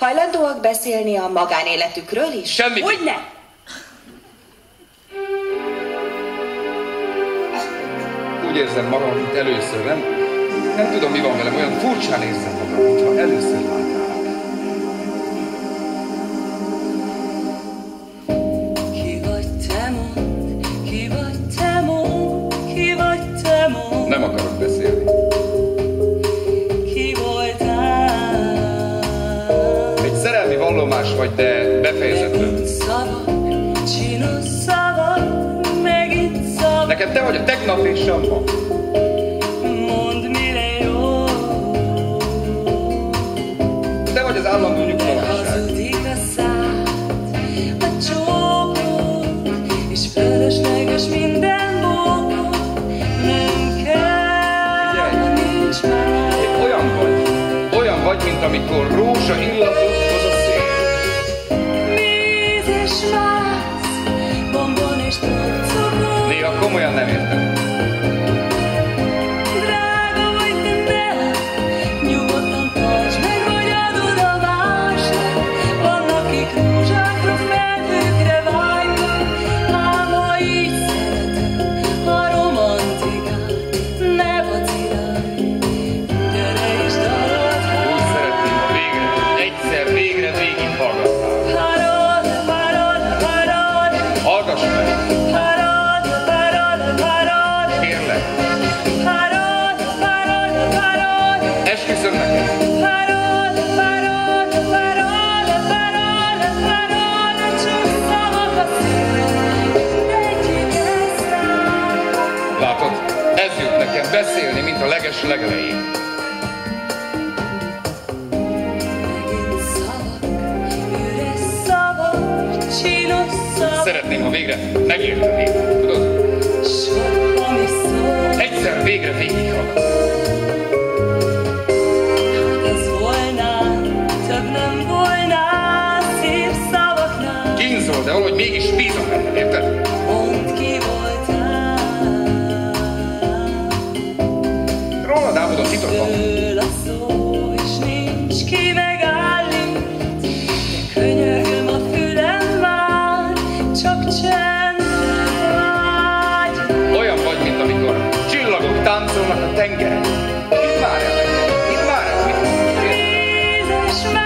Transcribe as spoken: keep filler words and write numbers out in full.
Hajlandóak beszélni a magánéletükről is? Semmi. Hogyne? Úgy érzem magam, mint először, nem? Nem tudom, mi van velem, olyan furcsán érzem magam, mintha először látnálak. Ki vagy te mond, ki vagy te mond, ki vagy te mond. Nem akarok beszélni. Ki voltál? Egy szerelmi vallomás vagy, de befejezetlen. Megint szavak, csinos szavak, megint szavak. Neked te vagy a tegnap és a ma. Mondd, mire jó. Te vagy az állandó nyugtalanság. Hazudik a szád, a csókod, és fölösleges minden bókod. Nem kell, nincs már. Te olyan vagy, olyan vagy, mint amikor rózsa illatot hoz a szél. Víz és mász, bombon és tokcokod. Néha komolyan nem értem. Drága vagy, de nyugodtan tartsd meg, hogy adod a másnak. Vannak, akik rózsákra, felhőkre vágynak, ám ha így szereted a romantikát, ne vacilálj, gyere és dallad Úgy hát. szeretném, ha végre, egyszer végre végighallgatnál. Parad, parad, parad, Hallgass meg, parad, parad, parad, kérlek. parad, parad, parad. Esküszöm neked. Parad, parad, parad, parad, parad, csak szavak a szívem, egyik eszem. Látod, ez jut nekem beszélni, mint a leges legelején. Megint szavak, üres szavak, csinos szavak, Szeretném, ha végre megértenék, tudod? sok, ami szól. Egyszer végre végighallgatsz. Hát ez volna, több nem volna, szép szavaknál. Kínzol, de valahogy mégis bízom benned, érted? Mondd, ki voltál. Rólad álmodott titokban. Dől a szó, és nincs ki megállít, de könyörgöm a fülem már, csak csendre vágy. Olyan vagy, mint amikor csillagok táncolnak a tengeren. Hidd már el, hidd már el, mit Víz és